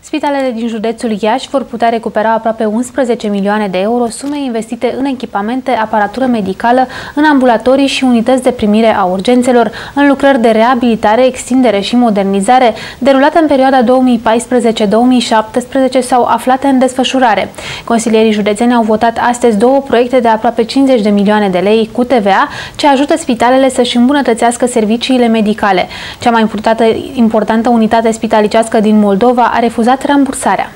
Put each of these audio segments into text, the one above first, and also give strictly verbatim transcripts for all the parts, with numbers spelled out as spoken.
Spitalele din județul Iași vor putea recupera aproape unsprezece milioane de euro, sume investite în echipamente, aparatură medicală, în ambulatorii și unități de primire a urgențelor, în lucrări de reabilitare, extindere și modernizare, derulate în perioada două mii paisprezece două mii șaptesprezece sau aflate în desfășurare. Consilierii județeni au votat astăzi două proiecte de aproape cincizeci de milioane de lei cu T V A, ce ajută spitalele să-și îmbunătățească serviciile medicale. Cea mai importantă, importantă unitate spitalicească din Moldova a refuzat rambursarea.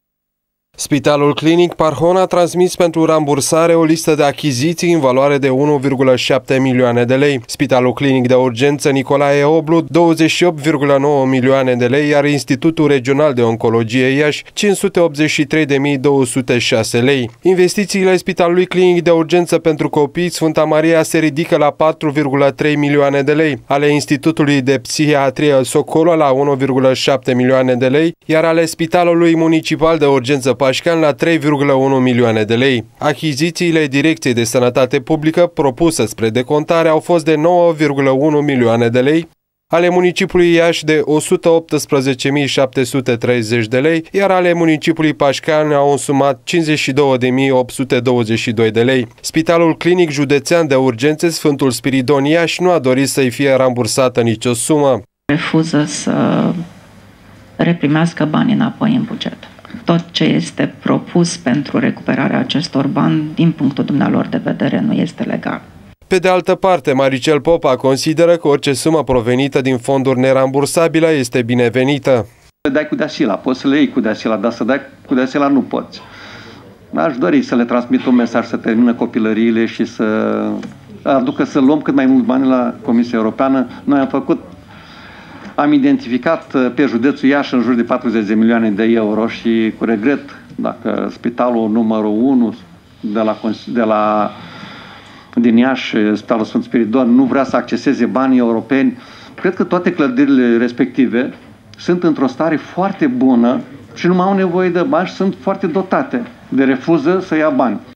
Spitalul Clinic Parhon a transmis pentru rambursare o listă de achiziții în valoare de unu virgulă șapte milioane de lei. Spitalul Clinic de Urgență Nicolae Oblu, douăzeci și opt virgulă nouă milioane de lei, iar Institutul Regional de Oncologie Iași, cinci sute optzeci și trei de mii două sute șase lei. Investițiile Spitalului Clinic de Urgență pentru Copii Sfânta Maria se ridică la patru virgulă trei milioane de lei, ale Institutului de Psihiatrie Socolo la unu virgulă șapte milioane de lei, iar ale Spitalului Municipal de Urgență Pașcan la trei virgulă unu milioane de lei. Achizițiile Direcției de Sănătate Publică propuse spre decontare au fost de nouă virgulă unu milioane de lei, ale municipiului Iași de o sută optsprezece mii șapte sute treizeci de lei, iar ale municipiului Pașcan au însumat cincizeci și două de mii opt sute douăzeci și doi de lei. Spitalul Clinic Județean de Urgențe Sfântul Spiridon Iași nu a dorit să-i fie rambursată nicio sumă. Refuză să reprimească banii înapoi în buget. Tot ce este propus pentru recuperarea acestor bani, din punctul dumnealor de vedere, nu este legal. Pe de altă parte, Maricel Popa consideră că orice sumă provenită din fonduri nerambursabile este binevenită. Să dai cu deasila, poți să le iei cu deasila, dar să dai cu deasila nu poți. Aș dori să le transmit un mesaj să termină copilăriile și să aducă să luăm cât mai mulți bani la Comisia Europeană. Noi am făcut Am identificat pe județul Iași în jur de patruzeci de milioane de euro și cu regret, dacă spitalul numărul unu de la, de la, din Iași, Spitalul Sfânt Spiridon, nu vrea să acceseze banii europeni, cred că toate clădirile respective sunt într-o stare foarte bună și nu mai au nevoie de bani și sunt foarte dotate de refuză să ia bani.